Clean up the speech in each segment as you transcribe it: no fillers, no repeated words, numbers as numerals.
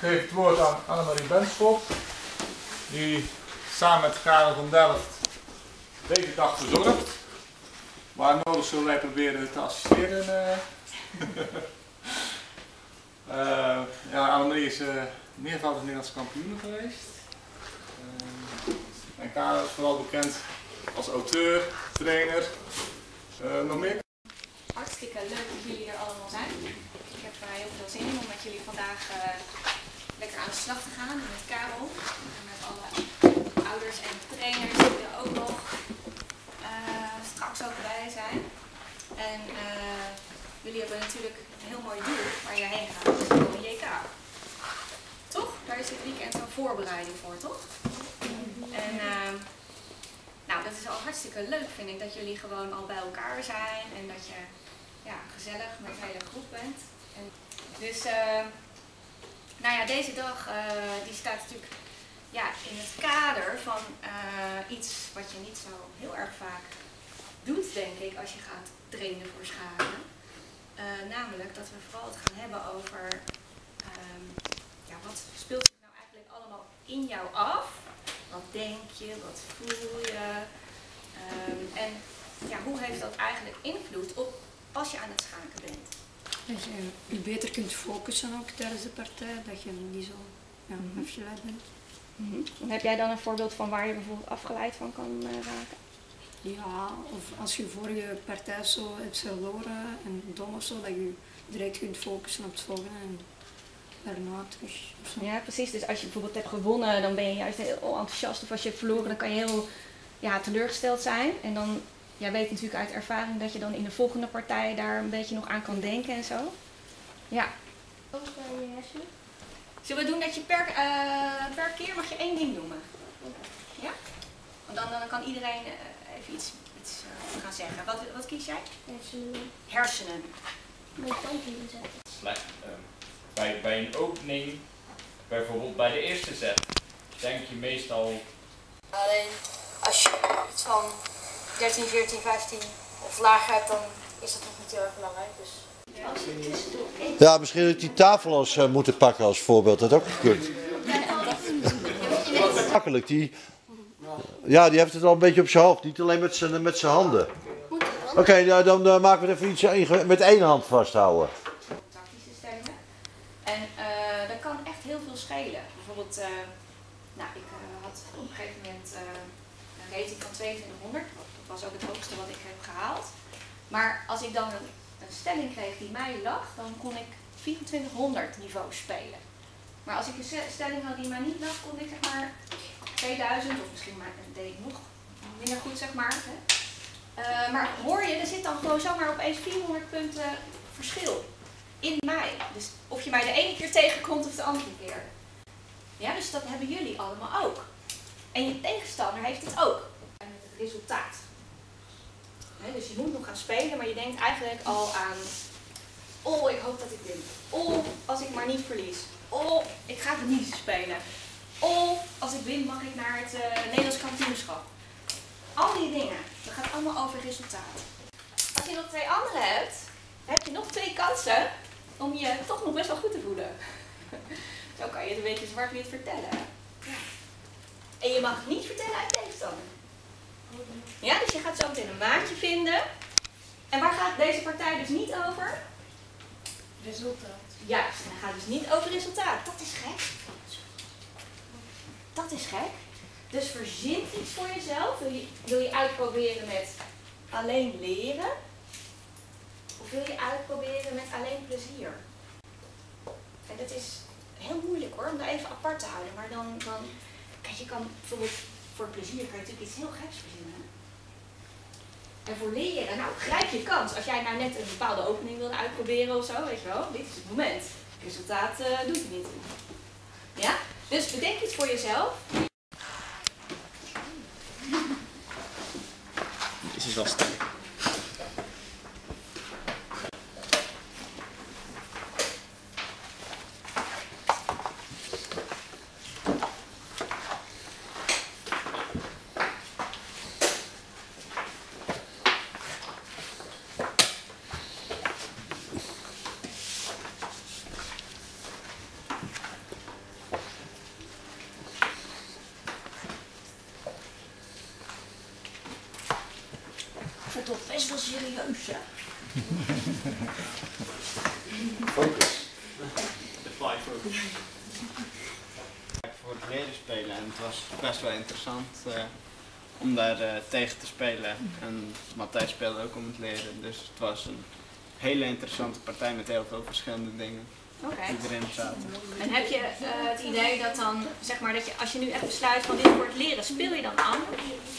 geef het woord aan Annemarie Benschop, die samen met Karel van Delft deze dag verzorgt. Waar nodig zullen wij proberen te assisteren. Ja, Annemarie is meervoudig Nederlandse kampioen geweest. En Karel is vooral bekend als auteur, trainer. Nog meer? Hartstikke leuk dat jullie er allemaal zijn. Ik heb heel veel zin in om met jullie vandaag lekker aan de slag te gaan. Met Karel en met alle ouders en trainers die er ook nog straks ook bij zijn. En jullie hebben natuurlijk een heel mooi doel waar je heen gaat. Dat is gewoon een JK. Toch? Daar is dit weekend een voorbereiding voor, toch? En nou, dat is al hartstikke leuk, vind ik, dat jullie gewoon al bij elkaar zijn en dat je ja, gezellig met de hele groep bent. En dus, nou ja, deze dag die staat natuurlijk ja, in het kader van iets wat je niet zo heel erg vaak doet, denk ik, als je gaat trainen voor schaken. Namelijk dat we vooral het gaan hebben over ja, wat speelt zich nou eigenlijk allemaal in jou af? Wat denk je, wat voel je? En ja, hoe heeft dat eigenlijk invloed op als je aan het schaken bent? Dat je je beter kunt focussen ook tijdens de partij, dat je niet zo afgeleid bent. Heb jij dan een voorbeeld van waar je bijvoorbeeld afgeleid van kan raken? Ja, of als je vorige partij zo hebt verloren en dom of zo, dat je direct kunt focussen op het volgende en daarna terug. Ja, precies. Dus als je bijvoorbeeld hebt gewonnen, dan ben je juist heel enthousiast. Of als je hebt verloren, dan kan je heel ja, teleurgesteld zijn. En dan, jij weet natuurlijk uit ervaring dat je dan in de volgende partij daar een beetje nog aan kan denken en zo. Ja. Ook bij je hersenen? Zullen we doen dat je per keer mag je één ding noemen? Ja? Want dan kan iedereen even iets gaan zeggen. Wat kies jij? Hersenen. Hersenen. Moet je ook niet zeggen. Bij een opening, bijvoorbeeld bij de eerste set, denk je meestal... Alleen als je iets van 13, 14, 15 of lager hebt, dan is dat nog niet heel erg belangrijk. Dus. Ja, misschien had die tafel als moeten pakken als voorbeeld, dat had ook gekund. Makkelijk, die heeft het al een beetje op zijn hoofd, niet alleen met zijn handen. Oké, nou, dan maken we het even iets met één hand vasthouden. Tactische stellingen. En dat kan echt heel veel schelen. Bijvoorbeeld, nou, ik had op een gegeven moment een rating van 2200. Dat was ook het hoogste wat ik heb gehaald. Maar als ik dan een stelling kreeg die mij lag, dan kon ik 2400 niveau spelen. Maar als ik een stelling had die mij niet lag, kon ik zeg maar 2000 of misschien maar deed ik nog minder goed, zeg maar. Hè. Maar hoor je, er zit dan gewoon zomaar opeens 400 punten verschil in mij. Dus of je mij de ene keer tegenkomt of de andere keer. Ja, dus dat hebben jullie allemaal ook. En je tegenstander heeft het ook. En met het resultaat. Dus je moet nog gaan spelen, maar je denkt eigenlijk al aan... Oh, ik hoop dat ik win. Oh, als ik maar niet verlies. Oh, ik ga verliezen spelen. Oh, als ik win mag ik naar het Nederlands kampioenschap. Al die dingen, dat gaat allemaal over resultaat. Als je nog 2 anderen hebt, heb je nog 2 kansen om je toch nog best wel goed te voelen. Zo kan je het een beetje zwart-wit vertellen. Ja. En je mag het niet vertellen uit tegenstander. Ja, dus je gaat zo meteen een maatje vinden. En waar gaat deze partij dus niet over? Resultaat. Juist, het gaat dus niet over resultaat. Dat is gek. Dat is gek. Dus verzin iets voor jezelf. Wil je uitproberen met alleen leren? Of wil je uitproberen met alleen plezier? En dat is heel moeilijk hoor, om dat even apart te houden. Maar dan kijk, je kan bijvoorbeeld voor plezier kan je natuurlijk iets heel geks verzinnen. En voor leren, nou grijp je kans. Als jij nou net een bepaalde opening wilde uitproberen of zo, weet je wel, dit is het moment. Het resultaat doet het niet. Ja? Dus bedenk iets voor jezelf. Dit is wel sterk. wordt best wel serieus, hè? Focus. Voor het leren spelen en het was best wel interessant om daar tegen te spelen. En Matthijs speelde ook om het leren, dus het was een hele interessante partij met heel veel verschillende dingen die erin zaten. En heb je het idee dat dan, zeg maar, dat je als je nu echt besluit van dit wordt leren, speel je dan anders?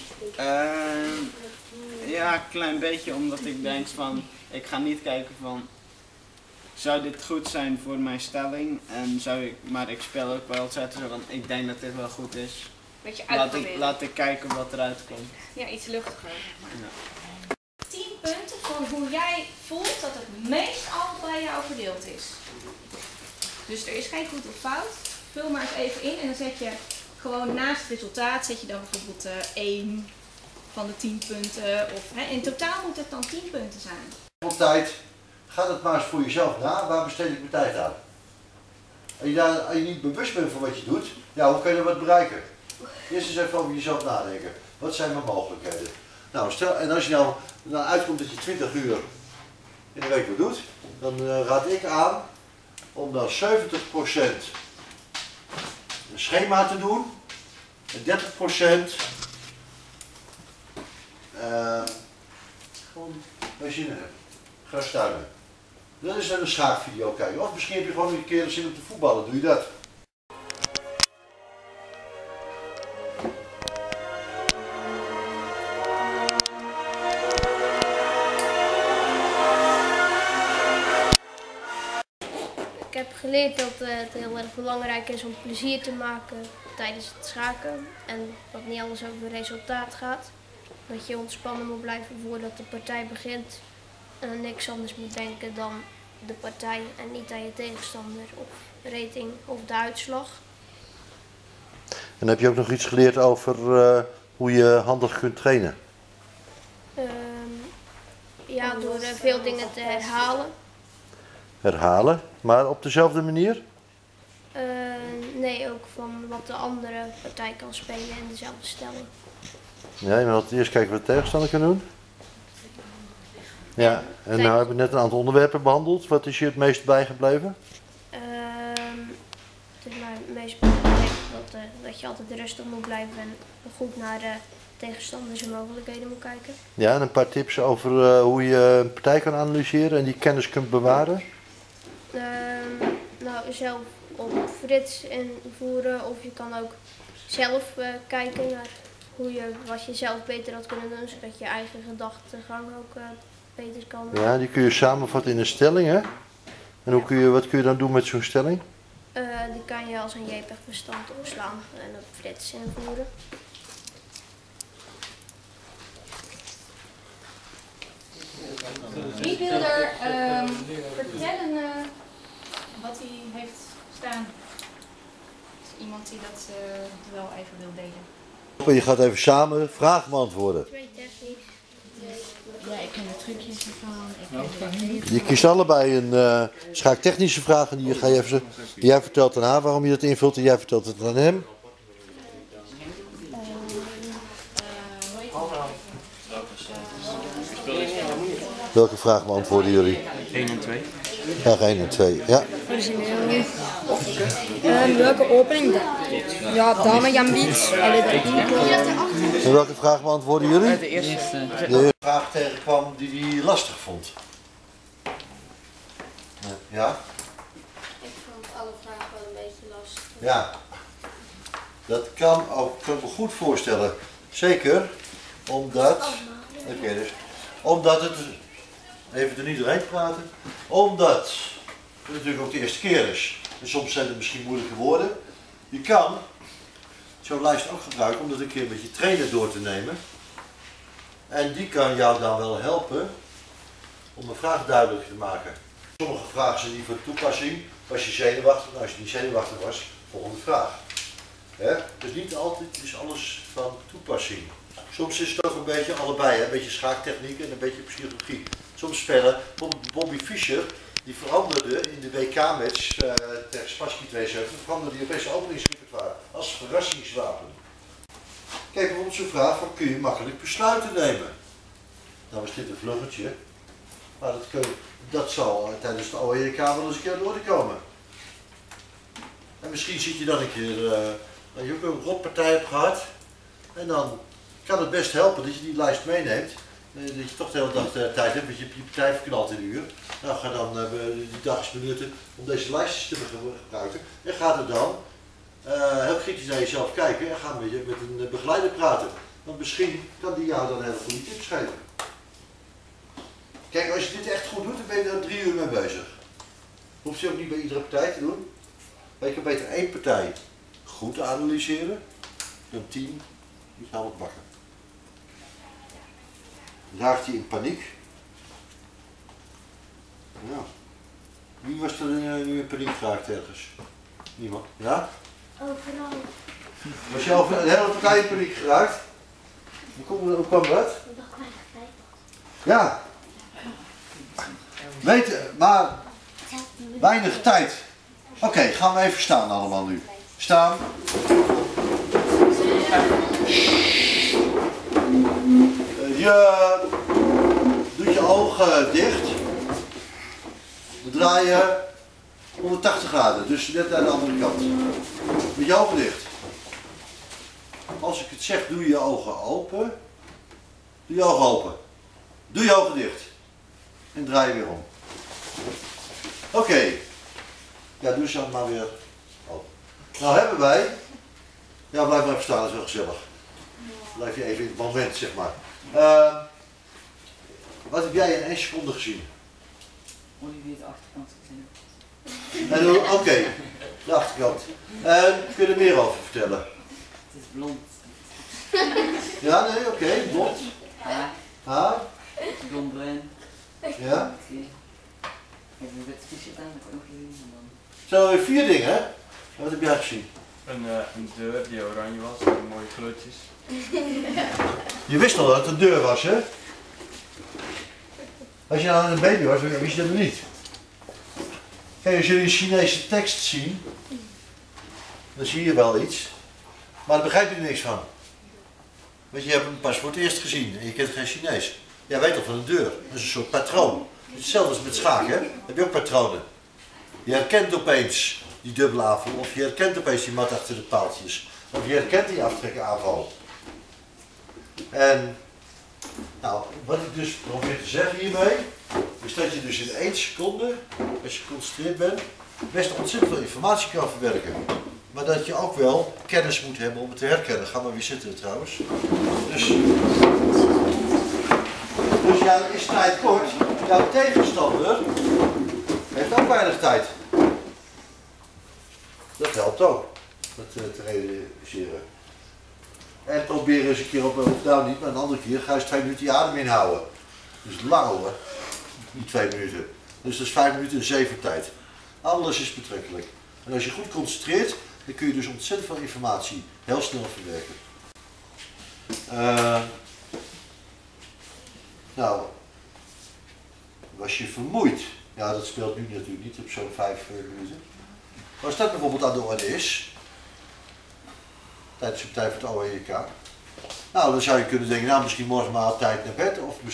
Ja, een klein beetje, omdat ik denk van, ik ga niet kijken van, zou dit goed zijn voor mijn stelling? En maar ik speel ook wel zetten zo van, ik denk dat dit wel goed is. Beetje uitproberen. Laat ik kijken wat eruit komt. Ja, iets luchtiger. Ja. 10 punten van hoe jij voelt dat het meest al bij jou verdeeld is. Dus er is geen goed of fout. Vul maar eens even in en dan zet je gewoon naast het resultaat, zet je dan bijvoorbeeld 1 van de 10 punten. Of, in totaal moet het dan 10 punten zijn. Op tijd, ga het maar eens voor jezelf na. Waar besteed ik mijn tijd aan? Als je niet bewust bent van wat je doet, ja, hoe kan je wat bereiken? Eerst eens even over jezelf nadenken. Wat zijn mijn mogelijkheden? Nou, stel, en als je nou uitkomt dat je 20 uur in de week wat doet, dan raad ik aan om dan 70% een schema te doen en 30% gewoon bij zin hebt. Ga stuinen. Dat is dan een schaakvideo kijken. Of misschien heb je gewoon een keer zin om te voetballen, doe je dat. Ik heb geleerd dat het heel erg belangrijk is om plezier te maken tijdens het schaken en dat niet alles over resultaat gaat. Dat je ontspannen moet blijven voordat de partij begint en aan niks anders moet denken dan de partij en niet aan je tegenstander of rating of de uitslag. En heb je ook nog iets geleerd over hoe je handig kunt trainen? Ja, door veel dingen te herhalen. Herhalen, maar op dezelfde manier? Nee, ook van wat de andere partij kan spelen in dezelfde stelling. Ja, je moet eerst kijken wat de tegenstander kan doen. Ja, en nou hebben we net een aantal onderwerpen behandeld. Wat is je het meest bijgebleven? Het is mij het meest belangrijk dat je altijd rustig moet blijven en goed naar de tegenstanders en mogelijkheden moet kijken. Ja, en een paar tips over hoe je een partij kan analyseren en die kennis kunt bewaren. Nou, zelf op Frits invoeren of je kan ook zelf kijken naar wat je zelf beter had kunnen doen, zodat je eigen gedachtegang ook beter kan. Ja, die kun je samenvatten in een stelling, hè? En wat kun je dan doen met zo'n stelling? Die kan je als een JPEG-bestand opslaan en op Frits invoeren. Wie wil er vertellen wat hij heeft staan? Is iemand die dat wel even wil delen? Je gaat even samen vragen beantwoorden. Twee technisch. Ja, ik ken de trucjes ervan. Je kiest allebei een schaaktechnische vraag en die ga je even, jij vertelt aan haar waarom je dat invult en jij vertelt het aan hem. Welke vraag beantwoorden jullie? 1 en 2. Vraag 1 en 2, ja. Origineel. Welke opening? Ja, dame Gambit. En welke vraag beantwoorden jullie? De eerste. De eerste vraag tegenkwam die hij lastig vond. Ja? Ik vond alle vragen wel een beetje lastig. Ja. Dat kan ik me goed voorstellen. Zeker omdat, omdat het, even er niet doorheen praten, omdat het natuurlijk ook de eerste keer is. En soms zijn het misschien moeilijke woorden. Je kan zo'n lijst ook gebruiken om dat een keer met je trainer door te nemen. En die kan jou dan wel helpen om een vraag duidelijk te maken. Sommige vragen zijn niet van toepassing. Was je zenuwachtig? Nou, als je niet zenuwachtig was, volgende vraag. Dus niet altijd is alles van toepassing. Soms is het ook een beetje allebei, een beetje schaaktechniek en een beetje psychologie. Soms spelen, bijvoorbeeld Bobby Fischer, die veranderde in de WK-match tegen Spassky 72, veranderde die opeens openingsrepertoire als verrassingswapen. Kijk bijvoorbeeld zo'n vraag van kun je makkelijk besluiten nemen? Nou was dit een vluggetje. Maar dat zal tijdens de OEK wel eens een keer aan de orde komen. En misschien zit je dan een keer, dat je ook een rotpartij hebt gehad. En dan kan het best helpen dat je die lijst meeneemt. Dat je toch de hele dag de tijd hebt, want je hebt je partij verknald in een uur. Nou, ga dan die dag eens benutten om deze lijstjes te gebruiken. En ga er dan heel kritisch naar jezelf kijken en ga met een begeleider praten. Want misschien kan die jou dan hele goede tips geven. Kijk, als je dit echt goed doet, dan ben je er 3 uur mee bezig. Hoeft je ook niet bij iedere partij te doen. Maar je kan beter 1 partij goed analyseren dan 10 die gaan wat bakken. Raakt hij in paniek? Ja. Wie was er nu in paniek geraakt ergens? Niemand? Ja? Overal. Was je over een hele partij in paniek geraakt? Hoe kwam dat? Nog weinig tijd. Ja. Weten, maar weinig tijd. Oké, gaan we even staan allemaal nu. Staan. Je doet je ogen dicht. We draaien 180 graden, dus net naar de andere kant. Met je ogen dicht. Als ik het zeg, doe je ogen open. Doe je ogen open. Doe je ogen dicht. En draai je weer om. Oké. Ja, doe ze dan maar weer open. Nou hebben wij... Ja, blijf maar even staan, dat is wel gezellig. Blijf je even in het moment, zeg maar. Wat heb jij in 1 seconde gezien? Olivier de achterkant gezien. Oké, de achterkant. Kun je er meer over vertellen? Het is blond. Ja, nee, oké, blond. Haar. Blond bruin. Ja. Ik heb een wit t-shirt aan, dat heb ik nog gezien. Zo, 4 dingen, hè? Wat heb jij gezien? Een deur die oranje was, met mooie kleurtjes. Je wist al dat het een deur was, hè? Als je nou een baby was, wist je dat nog niet. Kijk, als jullie een Chinese tekst zien, dan zie je wel iets, maar daar begrijp je er niks van. Want je hebt hem pas voor het eerst gezien en je kent geen Chinees. Jij weet al van een deur, dat is een soort patroon. Hetzelfde als met schaken, hè? Dan heb je ook patronen. Je herkent opeens die dubbele aanval, of je herkent opeens die mat achter de paaltjes, of je herkent die aftrekkenaanval. En nou, wat ik dus probeer te zeggen hiermee, is dat je dus in 1 seconde, als je geconcentreerd bent, best ontzettend veel informatie kan verwerken. Maar dat je ook wel kennis moet hebben om het te herkennen. Ga maar weer zitten trouwens. Dus ja, dan is tijd kort. Jouw tegenstander heeft ook weinig tijd. Dat helpt ook, dat te realiseren. En probeer eens een keer op, of nou niet, maar een andere keer ga je eens 2 minuten je adem inhouden. Dus lang hoor, niet 2 minuten. Dus dat is 5 minuten en 7 tijd. Alles is betrekkelijk. En als je goed concentreert, dan kun je dus ontzettend veel informatie heel snel verwerken. Nou, was je vermoeid? Ja, dat speelt nu natuurlijk niet op zo'n 5 minuten. Maar als dat bijvoorbeeld aan de orde is, tijdens de partij voor het OEK, nou dan zou je kunnen denken, nou misschien morgen maar op tijd naar bed, of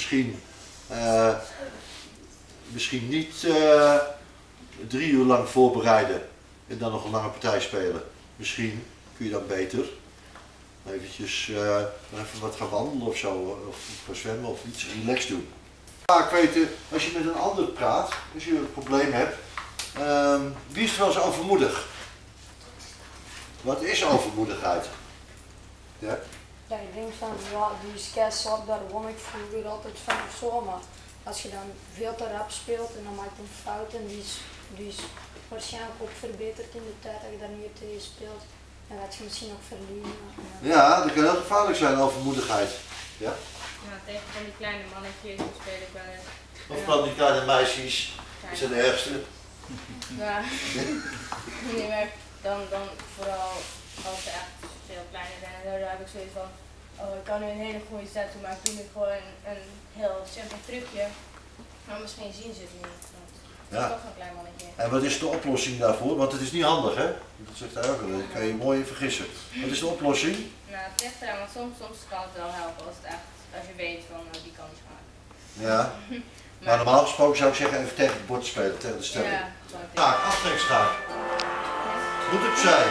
misschien niet 3 uur lang voorbereiden en dan nog een lange partij spelen. Misschien kun je dan beter eventjes even wat gaan wandelen of zo, of gaan zwemmen of iets relaxed doen. Vaak weten, als je met een ander praat, als je een probleem hebt, wie is er wel eens overmoedig? Wat is overmoedigheid? Ja? Ja, ik denk van, ja, die sketchshop, daar won ik vroeger altijd van of zo, maar als je dan veel te rap speelt en dan maakt een fout en die is waarschijnlijk ook verbeterd in de tijd dat je daar niet hebt gespeeld, dan gaat je misschien ook verliezen. Ja, dat kan heel gevaarlijk zijn, overmoedigheid. Ja? Ja, tegen van die kleine mannetjes speel ik wel eens. Of van die kleine meisjes, die zijn de ergste. Ja, nee, maar dan vooral als ze echt veel kleiner zijn en zo, dan heb ik zoiets van, oh ik kan nu een hele goede set doen, maar ik doe nu gewoon een heel simpel trucje. Maar misschien zien ze het niet, want het is toch een klein mannetje. En wat is de oplossing daarvoor? Want het is niet handig, hè? Dat zegt hij ook, daar kan je mooi in vergissen. Wat is de oplossing? Nou, het ligt eraan, want soms kan het wel helpen als je weet van die kan niet maken. Ja. Maar normaal gesproken zou ik zeggen even tegen het bord spelen, tegen de stelling. Ja. Schaak, aftrekschaak. Doet opzij.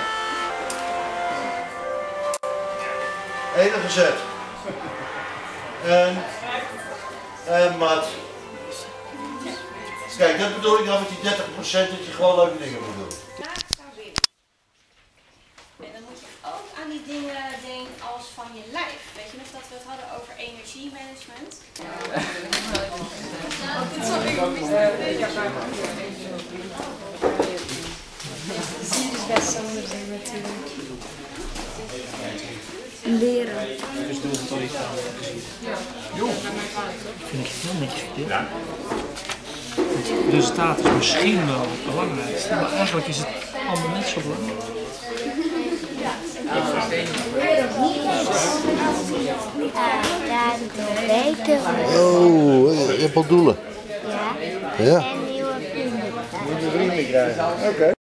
Enige zet. En mat. Kijk, dat bedoel ik dan met die 30% dat je gewoon leuke dingen moet doen. Vraag zou winnen. En dan moet je ook aan die dingen denken als van je lijf. Weet je nog dat we het hadden over energiemanagement? Zie is best anders dan natuurlijk. Leren. Vind ik heel netjes verdeeld. Ja. Het resultaat is misschien wel het belangrijkste, maar eigenlijk is het allemaal net zo belangrijk. Oh, je hebt al doelen. Ja. Ja. En nieuwe vrienden. Nieuwe vrienden krijgen. Oké.